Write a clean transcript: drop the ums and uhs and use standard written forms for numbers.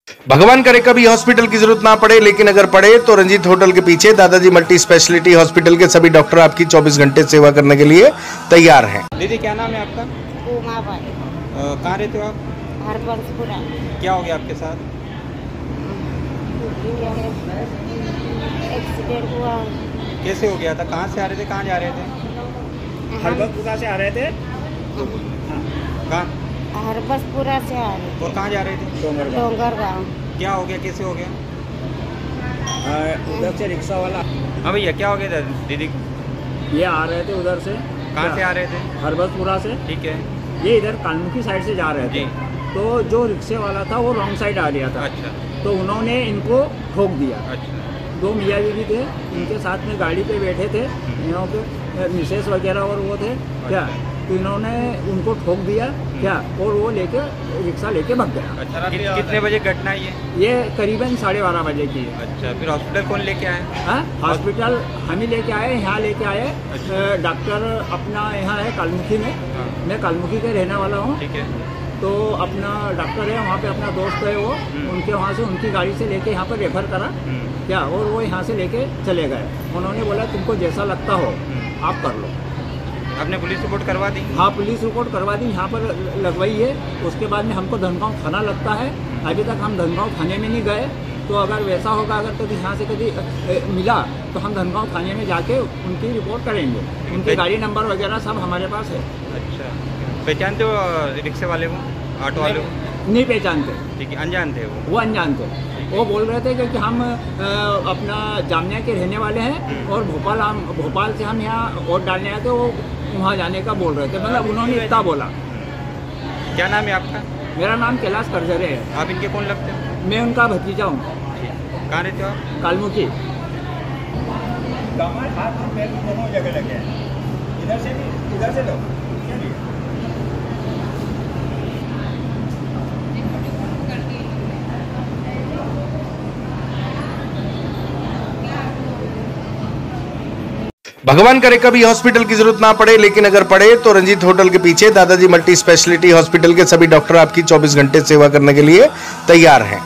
भगवान करे कभी हॉस्पिटल की जरूरत ना पड़े, लेकिन अगर पड़े तो रंजीत होटल के पीछे दादाजी मल्टी स्पेशलिटी हॉस्पिटल के सभी डॉक्टर आपकी 24 घंटे सेवा करने के लिए तैयार हैं। दीदी क्या नाम है आपका? उमा बाई। कहाँ रहते हो आप? हरबंसपुरा। क्या हो गया आपके साथ? एक्सीडेंट हुआ। कैसे हो गया था? कहाँ से आ रहे थे, कहाँ जा रहे थे? हरबंसपुरा से आ रहे थे। कहाँ? हरबंसपुरा से आ रहे और कहाँ जा रहे थे? थे डोंगर गाँव। क्या हो गया, कैसे हो गया? उधर से रिक्शा वाला, हाँ भैया क्या हो गया था दीदी? ये आ रहे थे उधर से। कहाँ से आ रहे थे? हरबंसपुरा से। ठीक है। ये इधर कानमुखी साइड से जा रहे थे। जी। तो जो रिक्शे वाला था वो रॉन्ग साइड आ गया था। अच्छा तो उन्होंने इनको ठोक दिया। अच्छा। दो मियाँ बीवी थे, इनके साथ में गाड़ी पे बैठे थे, यहाँ पे मिसेस वगैरह और वो थे क्या, तो इन्होंने उनको ठोक दिया क्या, और वो लेके रिक्शा लेके भाग गया। अच्छा कितने बजे घटना ये? करीबन 12:30 बजे की है। अच्छा, फिर हॉस्पिटल कौन लेके आए? हाँ, हॉस्पिटल हम ही लेके आए, यहाँ लेके आए। डॉक्टर अपना यहाँ है कालमुखी में। हाँ। मैं कालमुखी का रहने वाला हूँ। ठीक है। तो अपना डॉक्टर है वहाँ पे, अपना दोस्त है वो, उनके वहाँ से उनकी गाड़ी से लेके यहाँ पर रेफर करा क्या, और वो यहाँ से लेके चले गए। उन्होंने बोला तुमको जैसा लगता हो आप कर लो। आपने पुलिस रिपोर्ट करवा दी? हाँ, पुलिस रिपोर्ट करवा दी, यहाँ पर लगवाई है। उसके बाद में हमको धनगांव थाना लगता है। अभी तक हम धनगांव थाने में नहीं गए। तो अगर वैसा होगा, अगर कभी यहाँ से कभी मिला तो हम धनगांव थाने में जाके उनकी रिपोर्ट करेंगे। उनके गाड़ी नंबर वगैरह सब हमारे पास है। अच्छा, पहचानते हो रिक्शे वाले को, ऑटो वाले को? नहीं पहचानते। ठीक है, अनजान थे वो अनजान थे। वो बोल रहे थे कि हम अपना जामिया के रहने वाले हैं और भोपाल से हम यहाँ वोट डालने आए थे, वो वहाँ जाने का बोल रहे थे। मतलब उन्होंने इतना बोला। क्या नाम है आपका? मेरा नाम कैलाश करजरे है। आप इनके कौन लगते हो? मैं उनका भतीजा हूँ। कहाँ रहते हो आप? कालमुखी। दोनों जगह लगे हैं, इधर से भी उधर से लो। भगवान करे कभी हॉस्पिटल की जरूरत ना पड़े, लेकिन अगर पड़े तो रंजीत होटल के पीछे दादाजी मल्टी स्पेशलिटी हॉस्पिटल के सभी डॉक्टर आपकी 24 घंटे सेवा करने के लिए तैयार हैं।